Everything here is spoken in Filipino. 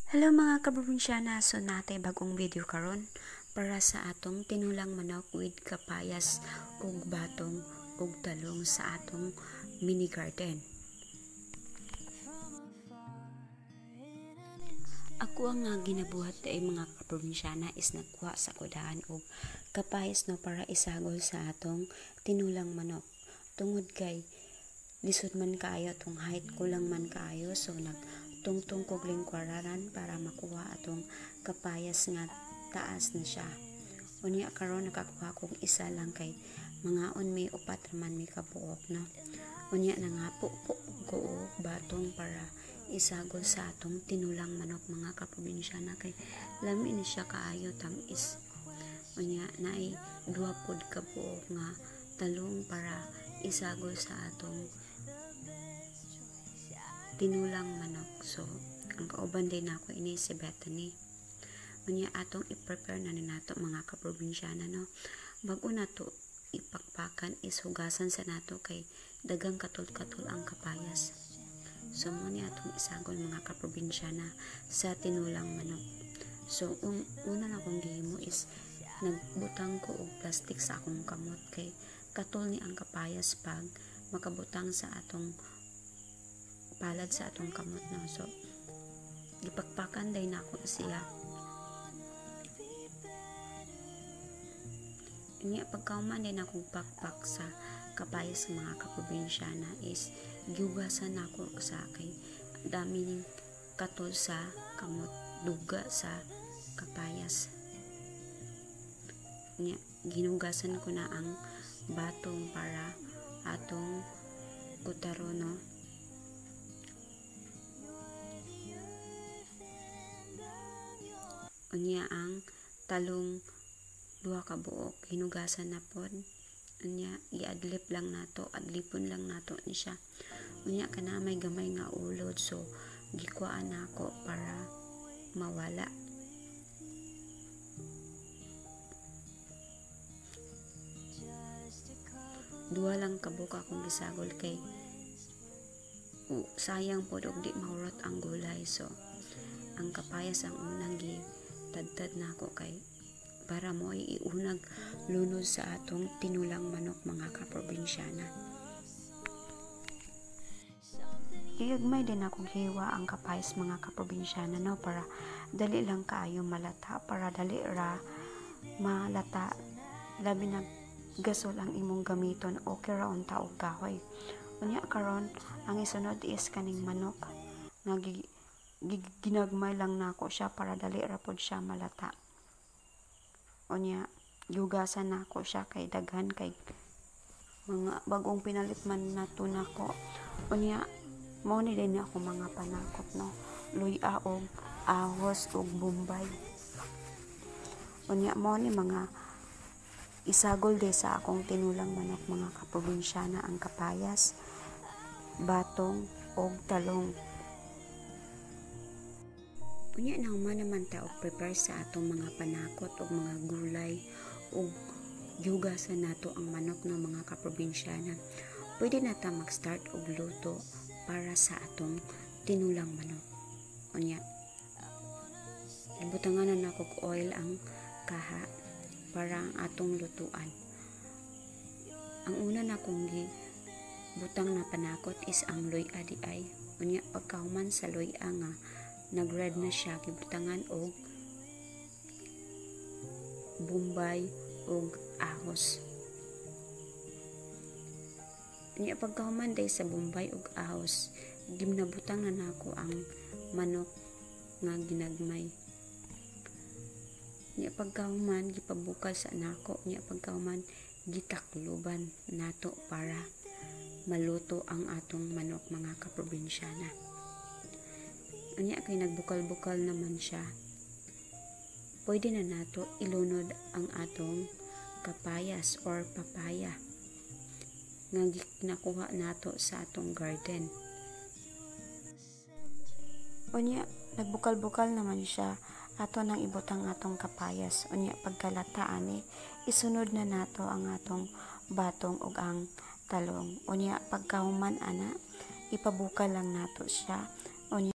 Hello mga kaprobinsyana, so natay bagong video karon para sa atong tinulang manok with kapayas ug batong ug talong sa atong mini garden. Ako ang ginabuhat ay mga kaprobinsyana is nagkuha sa kudahan og kapayas no para isagol sa atong tinulang manok. Tungod kay lisod man kaayo tong height kulang man kaayo, so nagtungtong kog lingkwararan para makuha atong kapayas nga taas na siya. Unya karon nakakuha kog isa lang kay mangaon may upat man may kabuok no. Unya nangapo po ko batong para isagol sa atong tinulang manok mga kaprobinsyana kay lami ni siya kaayo tamis. Unya naay duha pod ka buok nga talong para isagol sa atong tinulang manok. So ang kauban din nako ini si Bethany. Unya atong i-prepare na ni nato mga kaprobinsyana no. Bago nato ipakpakan is hugasan sa nato kay dagang katul-katul ang kapayas. So muna atong isagol mga kaprobinsyana sa tinulang manok. So una na kong gihimo is nagbutang ko og plastic sa akong kamot kay katul ni ang kapayas pag makabutang sa atong palad sa atong kamot no. So gipakpakan day na ako siya. Inya pagkauman din akong pakpak sa kapayas sa mga kaprobinsyana is giugasan ako sa kay dami ning katul sa kamot duga sa kapayas. Inya ginugasan ko na ang batong para atong kutaro no. Unya ang talong duha ka buok hinugasan na pod. Unya iadlip lang nato, adlipon lang nato ni siya. Unya kana may gamay nga ulod, so gikuhaan nako para mawala. Duha lang ka buok akong gisagol kay sayang pod og di mahurot ang gulay. So ang kapayas ang unang tad na ako kay para mo iunag lunod sa atong tinulang manok mga kaprobinsyana. Iagmay din akong hiwa ang kapayas mga kaprobinsyana no para dali lang kaayo malata, para dali ra malata labi na gasol ang imong gamiton okay ra unta og kahoy. Unya karon ang isunod is kaning manok nga ginagmay lang nako siya para dali ra pod siya malata. Unya yugasan nako siya kay daghan kay mga bagong pinalit man nato nako. Unya mao ni din ako mga panakot no, luya og ahos og bombay. Unya mao ni mga isagol de sa akong tinulang manok mga kaprobinsyana ang kapayas, batong og talong. Unya na human naman ta og prepare sa atong mga panakot og mga gulay og yugasan nato ang manok ng mga kaprobinsyana. Pwede na ta mag-start og luto para sa atong tinulang manok. Unya ibutangan na nako og oil ang kaha para ang atong lutuan. Ang una na kong butang na panakot is ang luya di ay. Unya pagkahuman sa luya nga nag-red na siya, gibutangan og bombay og ahos. Niya pagkahuman day sa bombay og ahos, gimnabutang na nako ang manok nga ginagmay. Niya pagkahuman gipabukal sa nako, niya pagkahuman gitakluban nato para maluto ang atong manok mga kaprobinsyana. Unya kay nagbukal-bukal naman siya, pwede na nato ilunod ang atong kapayas or papaya nga nakuha nato sa atong garden. Unya nagbukal-bukal naman siya, ato nang ibutang atong kapayas. Unya pagkalata ani isunod na nato ang atong batong ug ang talong. Unya pagkahuman ana ipabukal lang nato siya.